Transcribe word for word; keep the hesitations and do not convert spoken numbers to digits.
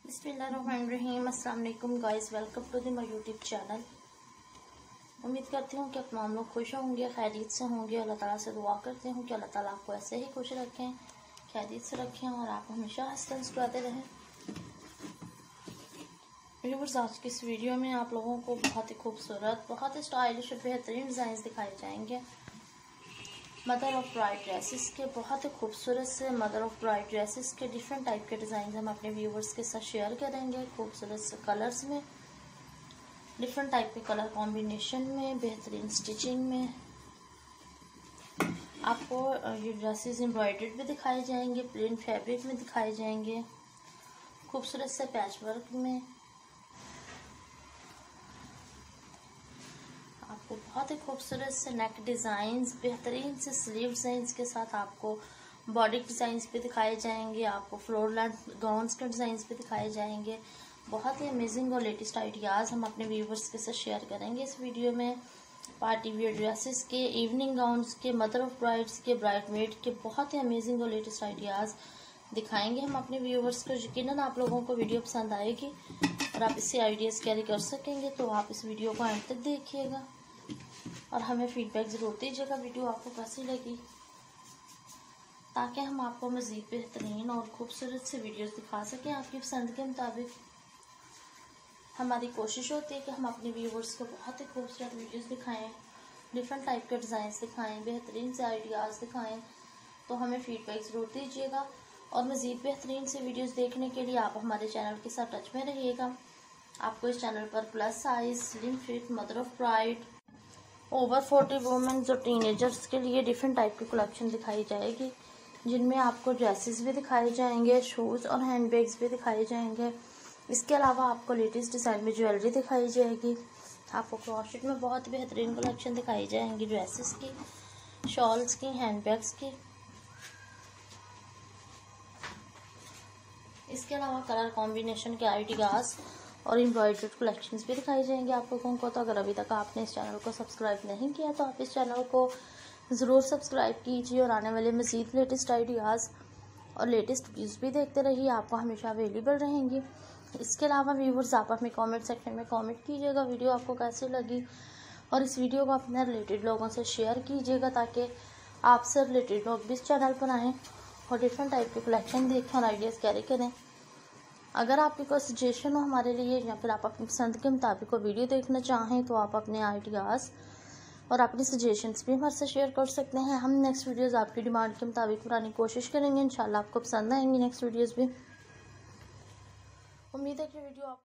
बिस्मिल्लाहिर्रहमानिर्रहीम। अस्सलाम वालेकुम guys, welcome to the my YouTube channel. उम्मीद करती हूँ कि अपना हम लोग खुश होंगे, खैरियत से होंगे। अल्लाह ताला से दुआ करते हूँ कि अल्लाह ताला आपको ऐसे ही खुश रखें, खैरियत से रखें और आप हमेशा हंसते मुस्कुराते रहें। व्यूअर्स, आज की इस वीडियो में आप लोगों को बहुत ही खूबसूरत, बहुत ही स्टाइलिश और बेहतरीन डिज़ाइन दिखाए जाएंगे। मदर ऑफ ब्राइड ड्रेसेस के बहुत ही खूबसूरत से मदर ऑफ ब्राइड ड्रेसेस के डिफरेंट टाइप के डिज़ाइन हम अपने व्यूवर्स के साथ शेयर करेंगे। खूबसूरत से कलर्स में, डिफरेंट टाइप के कलर कॉम्बिनेशन में, बेहतरीन स्टिचिंग में आपको ये ड्रेसेस एम्ब्रॉयडर्ड भी दिखाए जाएंगे, प्लेन फैब्रिक में दिखाए जाएंगे, खूबसूरत से पैच वर्क में। आपको बहुत ही खूबसूरत से नेक डिज़ाइंस, बेहतरीन से स्लीव डिज़ाइंस के साथ आपको बॉडी डिज़ाइंस भी दिखाए जाएंगे, आपको फ्लोर लेंथ गाउन्स के डिज़ाइंस भी दिखाए जाएंगे। बहुत ही अमेजिंग और लेटेस्ट आइडियाज़ हम अपने व्यूवर्स के साथ शेयर करेंगे इस वीडियो में। पार्टी वियर ड्रेसेस के, इवनिंग गाउन्स के, मदर ऑफ ब्राइड्स के, ब्राइडमेड के बहुत ही अमेजिंग और लेटेस्ट आइडियाज़ दिखाएंगे हम अपने व्यूवर्स को। यकीनन आप लोगों को वीडियो पसंद आएगी और आप इससे आइडियाज़ कैरी कर सकेंगे, तो आप इस वीडियो को अंत तक देखिएगा और हमें फीडबैक ज़रूर दीजिएगा वीडियो आपको कैसी लगी, ताकि हम आपको मज़ीद बेहतरीन और खूबसूरत से वीडियोस दिखा सकें आपकी पसंद के मुताबिक। हमारी कोशिश होती है कि हम अपने व्यूवर्स को बहुत ही खूबसूरत वीडियोस दिखाएं, डिफरेंट टाइप के डिज़ाइंस दिखाएं, बेहतरीन से आइडियाज़ दिखाएं। तो हमें फीडबैक ज़रूर दीजिएगा और मज़ीद बेहतरीन से वीडियोस देखने के लिए आप हमारे चैनल के साथ टच में रहिएगा। आपको इस चैनल पर plus size, slim fit, mother of bride, over forty womens और टीनेजर्स के लिए डिफरेंट टाइप की कलेक्शन दिखाई जाएगी, जिनमें आपको ड्रेसेस भी दिखाए जाएंगे, शूज़ और हैंड बैग्स भी दिखाए जाएंगे। इसके अलावा आपको लेटेस्ट डिज़ाइन में ज्वेलरी दिखाई जाएगी। आपको क्रॉशेट में बहुत बेहतरीन कलेक्शन दिखाई जाएंगी, ड्रेसेस की, शॉल्स की, हैंड बैग्स की। इसके अलावा कलर कॉम्बिनेशन के आइडियाज़ और एम्ब्रॉयडर्ड कलेक्शंस भी दिखाई जाएंगे आप लोगों को। तो अगर अभी तक आपने इस चैनल को सब्सक्राइब नहीं किया तो आप इस चैनल को ज़रूर सब्सक्राइब कीजिए और आने वाले मज़ीद लेटेस्ट आइडियाज़ और लेटेस्ट वीडियोस भी देखते रहिए, आपको हमेशा अवेलेबल रहेंगी। इसके अलावा व्यूवर्स, आप हमें कमेंट सेक्शन में कमेंट कीजिएगा वीडियो आपको कैसी लगी और इस वीडियो को अपने रिलेटेड लोगों से शेयर कीजिएगा, ताकि आपसे रिलेटेड लोग भी इस चैनल पर आएँ और डिफरेंट टाइप के कलेक्शन देखें और आइडियाज़ कैरी करें। अगर आपकी कोई सजेशन हो हमारे लिए या फिर आप अपनी पसंद के मुताबिक कोई वीडियो देखना चाहें, तो आप अपने आइडियाज़ और अपनी सजेशंस भी हमारे से शेयर कर सकते हैं। हम नेक्स्ट वीडियोस आपकी डिमांड के मुताबिक बनाने की कोशिश करेंगे। इंशाल्लाह आपको पसंद आएंगी नेक्स्ट वीडियोस भी। उम्मीद है कि वीडियो आप